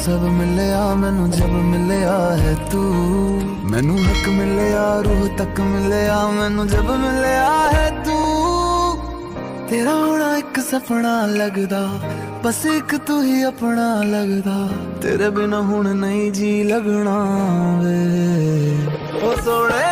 सब मिलया मैनू जब मिलया है तू, मैनू हक मिलया रूह तक मिलया मैनू जब मिलया है तू। तेरा होना एक सपना लगदा, बस एक तू ही अपना लगदा, तेरे बिना हुण नहीं जी लगना वे ओ सोने।